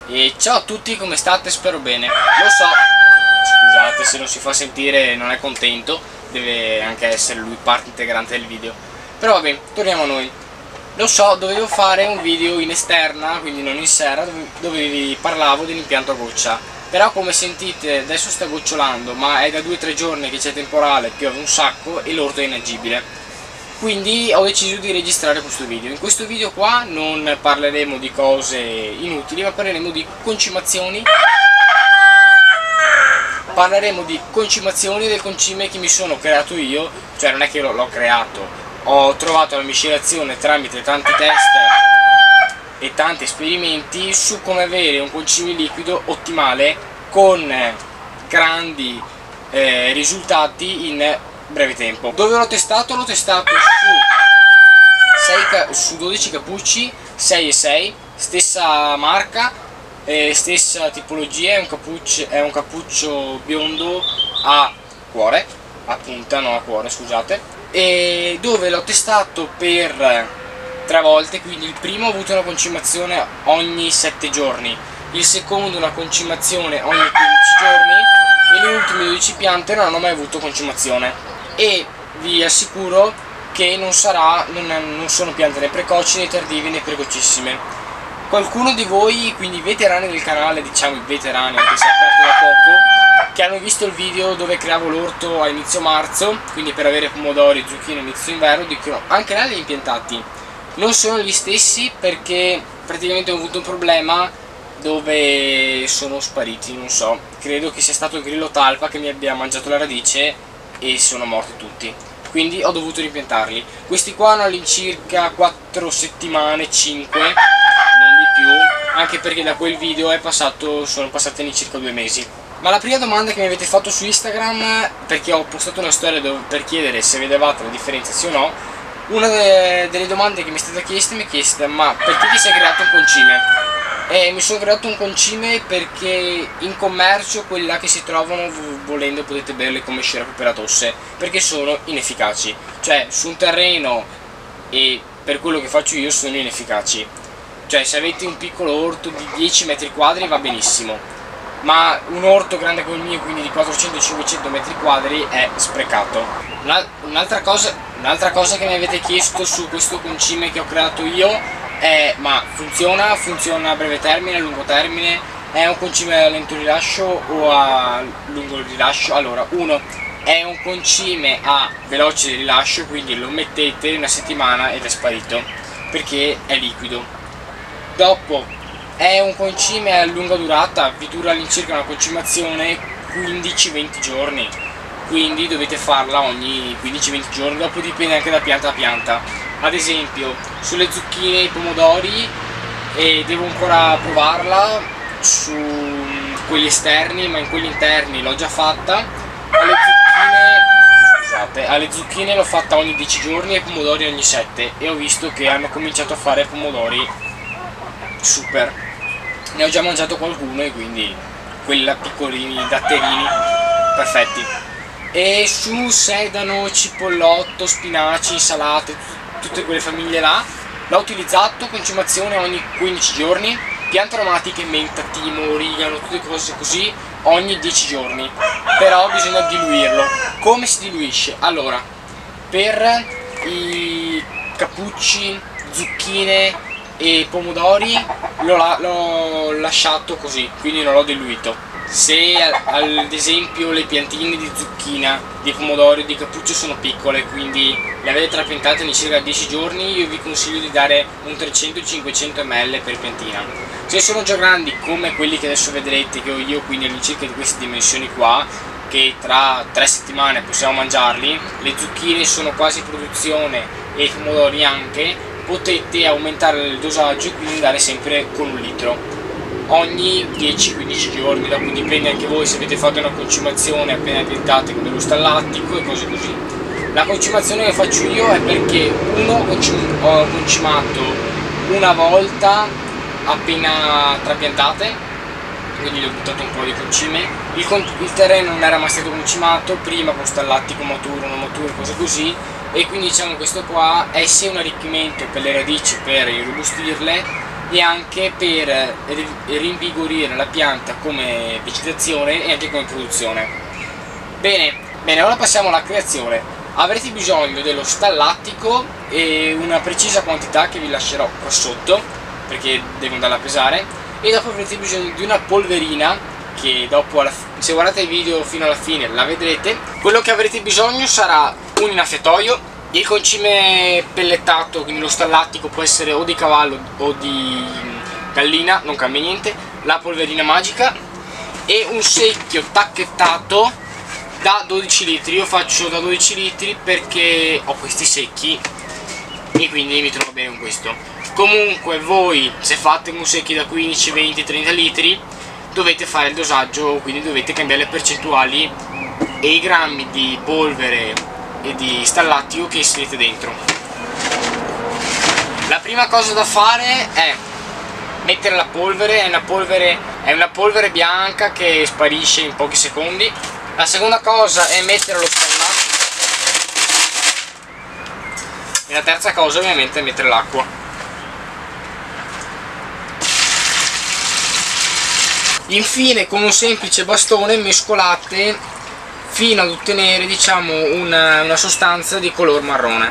E ciao a tutti, come state? Spero bene. Lo so, scusate se non si fa sentire, non è contento, deve anche essere lui parte integrante del video. Però vabbè, torniamo a noi. Lo so, dovevo fare un video in esterna, quindi non in sera, dove vi parlavo dell'impianto a goccia. Però come sentite adesso sta gocciolando, ma è da 2-3 giorni che c'è temporale, piove un sacco e l'orto è inagibile. Quindi ho deciso di registrare questo video. In questo video qua non parleremo di cose inutili, ma parleremo di concimazioni. Parleremo di concimazioni del concime che mi sono creato io, cioè non è che l'ho creato, ho trovato la miscelazione tramite tanti test e tanti esperimenti su come avere un concime liquido ottimale con grandi risultati in breve tempo. Dove l'ho testato? L'ho testato su 12 cappucci 6 e 6, stessa marca, stessa tipologia, è un cappuccio biondo a cuore, a punta, no a cuore, scusate, e dove l'ho testato per 3 volte, quindi il primo ho avuto una concimazione ogni 7 giorni, il secondo una concimazione ogni 15 giorni e le ultime 12 piante non hanno mai avuto concimazione. E vi assicuro che non sono piante né precoci né tardive né precocissime. Qualcuno di voi, quindi veterani del canale, diciamo i veterani anche se è aperto da poco, che hanno visto il video dove creavo l'orto a inizio marzo, quindi per avere pomodori e zucchine a inizio inverno, dicono anche là li ho impiantati. Non sono gli stessi perché praticamente ho avuto un problema dove sono spariti, non so, credo che sia stato il grillo talpa che mi abbia mangiato la radice e sono morti tutti, quindi ho dovuto rimpiantarli. Questi qua hanno all'incirca 4 settimane, 5, non di più, anche perché da quel video sono passati all'incirca 2 mesi. Ma la prima domanda che mi avete fatto su Instagram, perché ho postato una storia per chiedere se vedevate la differenza sì o no, una delle domande che mi è stata chiesta mi ha chiesto: ma perché ti sei creato un concime? Mi sono creato un concime perché in commercio quelli là che si trovano, volendo potete berli come sciroppo per la tosse, perché sono inefficaci, cioè su un terreno e per quello che faccio io sono inefficaci, cioè se avete un piccolo orto di 10 metri quadri va benissimo, ma un orto grande come il mio, quindi di 400-500 metri quadri, è sprecato. Un'altra cosa che mi avete chiesto su questo concime che ho creato io ma funziona a breve termine, a lungo termine, è un concime a lento rilascio o a lungo rilascio? Allora, uno è un concime a veloce rilascio, quindi lo mettete una settimana ed è sparito perché è liquido. Dopo è un concime a lunga durata, vi dura all'incirca una concimazione 15-20 giorni, quindi dovete farla ogni 15-20 giorni, dopo dipende anche da pianta a pianta. Ad esempio sulle zucchine e i pomodori devo ancora provarla su quelli esterni, ma in quelli interni l'ho già fatta. Alle zucchine l'ho fatta ogni 10 giorni e ai pomodori ogni 7 e ho visto che hanno cominciato a fare pomodori super. Ne ho già mangiato qualcuno e quindi quelli là piccolini, datterini, perfetti. E su sedano, cipollotto, spinaci, insalate, tutte quelle famiglie là, l'ho utilizzato, concimazione ogni 15 giorni, piante aromatiche, menta, timo, origano, tutte cose così, ogni 10 giorni, però bisogna diluirlo. Come si diluisce? Allora, per i cappucci, zucchine e pomodori l'ho lasciato così, quindi non l'ho diluito. Se ad esempio le piantine di zucchina, di pomodoro e di cappuccio sono piccole, quindi le avete trapiantate in circa 10 giorni, io vi consiglio di dare un 300-500 ml per piantina. Se sono già grandi come quelli che adesso vedrete che ho io, quindi all'incirca di queste dimensioni qua, che tra 3 settimane possiamo mangiarli, le zucchine sono quasi in produzione e i pomodori anche, potete aumentare il dosaggio e quindi andare sempre con 1 litro ogni 10-15 giorni, dopo dipende anche voi se avete fatto una concimazione appena piantate con dello stallattico e cose così. La concimazione che faccio io è perché ho concimato una volta appena trapiantate, quindi le ho buttato un po' di concime, il terreno non era mai stato concimato, prima con stallattico maturo, non maturo, cose così, e quindi diciamo questo qua è sia un arricchimento per le radici per irrobustirle, e anche per rinvigorire la pianta come vegetazione e anche come produzione. Bene, ora passiamo alla creazione. Avrete bisogno dello stallattico e una precisa quantità che vi lascerò qua sotto, perché devo andare a pesare, e dopo avrete bisogno di una polverina che dopo, se guardate il video fino alla fine la vedrete. Quello che avrete bisogno sarà un innaffiatoio, il concime pellettato, quindi lo stallattico può essere o di cavallo o di gallina, non cambia niente, la polverina magica e un secchio tacchettato da 12 litri. Io faccio da 12 litri perché ho questi secchi e quindi mi trovo bene con questo. Comunque voi, se fate un secchio da 15, 20, 30 litri dovete fare il dosaggio, quindi dovete cambiare le percentuali e i grammi di polvere e di stallattico che inserite dentro. La prima cosa da fare è mettere la polvere, è una polvere bianca che sparisce in pochi secondi. La seconda cosa è mettere lo stallattico e la terza cosa ovviamente è mettere l'acqua. Infine con un semplice bastone mescolate fino ad ottenere, diciamo, una sostanza di color marrone.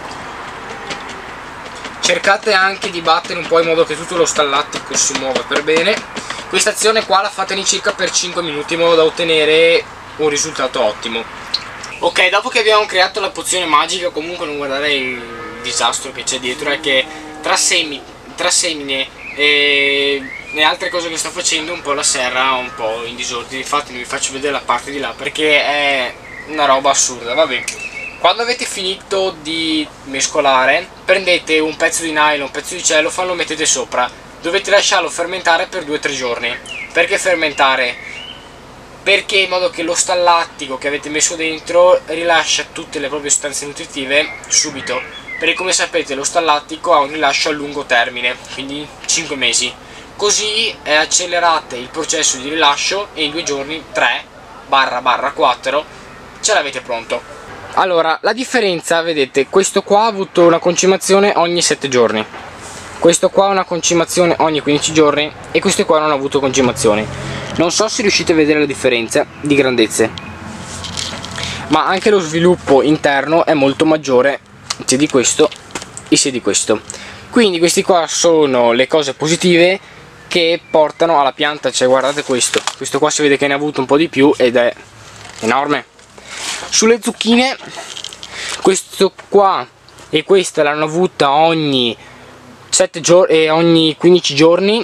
Cercate anche di battere un po' in modo che tutto lo stallattico si muova per bene. Questa azione qua la fate all'incirca per 5 minuti in modo da ottenere un risultato ottimo. Ok, dopo che abbiamo creato la pozione magica, comunque non guardare il disastro che c'è dietro, è che tra semine e altre cose che sto facendo un po' la serra un po' in disordine. Infatti non vi faccio vedere la parte di là perché è una roba assurda. Vabbè, quando avete finito di mescolare prendete un pezzo di nylon, un pezzo di cellophane, lo mettete sopra. Dovete lasciarlo fermentare per 2-3 giorni. Perché fermentare? Perché in modo che lo stallattico che avete messo dentro rilascia tutte le proprie sostanze nutritive subito, perché come sapete lo stallattico ha un rilascio a lungo termine, quindi 5 mesi. Così accelerate il processo di rilascio e in 2 giorni, 3/4, ce l'avete pronto. Allora, la differenza, vedete, questo qua ha avuto una concimazione ogni 7 giorni, questo qua ha una concimazione ogni 15 giorni e questo qua non ha avuto concimazioni. Non so se riuscite a vedere la differenza di grandezze, ma anche lo sviluppo interno è molto maggiore sia di questo e sia di questo. Quindi questi qua sono le cose positive che portano alla pianta. Cioè guardate questo qua si vede che ne ha avuto un po' di più ed è enorme. Sulle zucchine questo qua e questa l'hanno avuta ogni 7 giorni e ogni 15 giorni,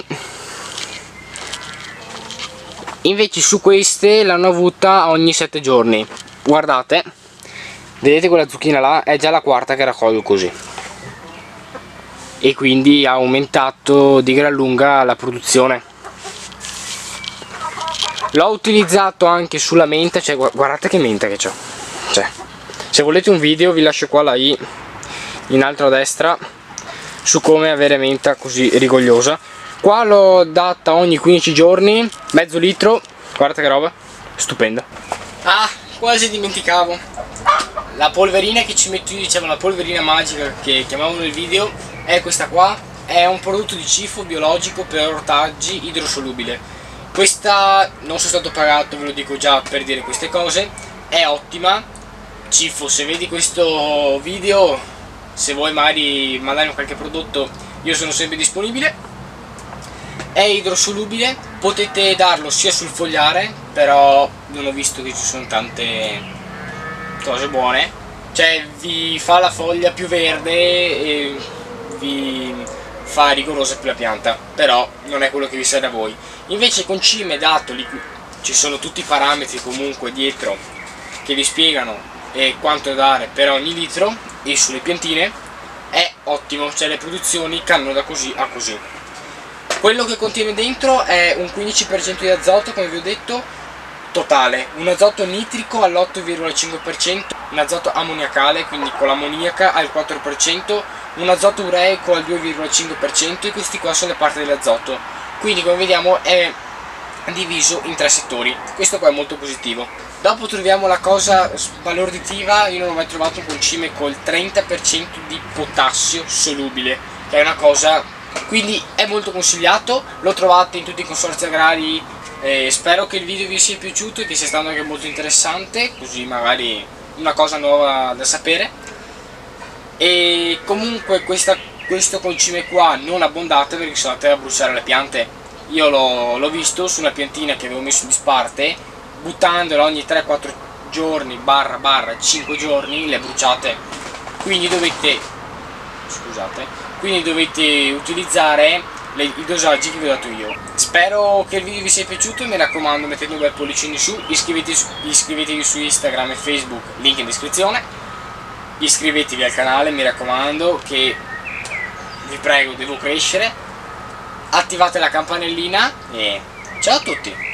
invece su queste l'hanno avuta ogni 7 giorni. Guardate, vedete quella zucchina là è già la quarta che raccolgo così, e quindi ha aumentato di gran lunga la produzione. L'ho utilizzato anche sulla menta, cioè guardate che menta che c'ho, cioè, se volete un video vi lascio qua la i in alto a destra su come avere menta così rigogliosa. Qua l'ho data ogni 15 giorni, mezzo litro, guardate che roba, stupenda. Ah, quasi dimenticavo, la polverina che ci metto io, diciamo la polverina magica che chiamavo nel video, è questa qua, è un prodotto di cifo biologico per ortaggi idrosolubile. Questa non sono stato pagato, ve lo dico già per dire queste cose, è ottima. Cifo, se vedi questo video, se vuoi magari mandarmi qualche prodotto, io sono sempre disponibile. È idrosolubile, potete darlo sia sul fogliare, però non ho visto che ci sono tante cose buone, cioè vi fa la foglia più verde e vi fa rigorosa più la pianta, però non è quello che vi serve a voi. Invece il concime dato, ci sono tutti i parametri comunque dietro che vi spiegano quanto dare per ogni litro, e sulle piantine è ottimo, cioè le produzioni cambiano da così a così. Quello che contiene dentro è un 15% di azoto, come vi ho detto, totale, un azoto nitrico all'8,5%, un azoto ammoniacale, quindi con l'ammoniaca al 4%, un azoto ureico al 2,5%, e questi qua sono le parti dell'azoto. Quindi come vediamo è diviso in 3 settori. Questo qua è molto positivo. Dopo troviamo la cosa sbalorditiva, io non ho mai trovato un concime col 30% di potassio solubile, che è una cosa quindi è molto consigliato, lo trovate in tutti i consorzi agrari. Spero che il video vi sia piaciuto e che sia stato anche molto interessante, così magari una cosa nuova da sapere. E comunque questo concime qua non abbondate, perché se andate a bruciare le piante, io l'ho visto su una piantina che avevo messo in disparte, buttandola ogni 3-4 giorni barra 5 giorni le bruciate, quindi dovete utilizzare i dosaggi che vi ho dato io. Spero che il video vi sia piaciuto e mi raccomando, mettete un bel pollicino in su, iscrivetevi su Instagram e Facebook, link in descrizione, iscrivetevi al canale, mi raccomando, che vi prego, devo crescere, attivate la campanellina e ciao a tutti!